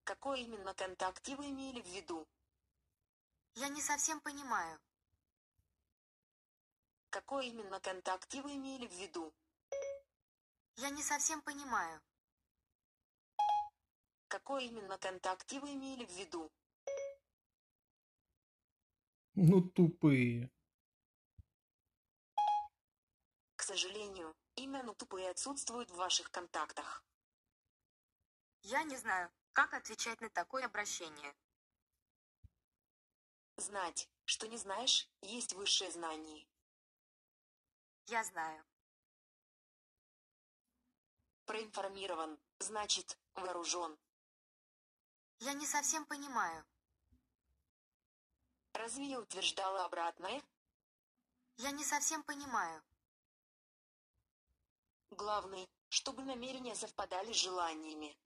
Какой именно контакт вы имели в виду? Я не совсем понимаю. Какой именно контакт вы имели в виду? Я не совсем понимаю. Какой именно контакт вы имели в виду? Ну, тупые. К сожалению, именно тупые отсутствуют в ваших контактах. Я не знаю, как отвечать на такое обращение. Знать, что не знаешь, есть высшее знание. Я знаю. Проинформирован, значит, вооружен. Я не совсем понимаю. Разве я утверждала обратное? Я не совсем понимаю. Главное, чтобы намерения совпадали с желаниями.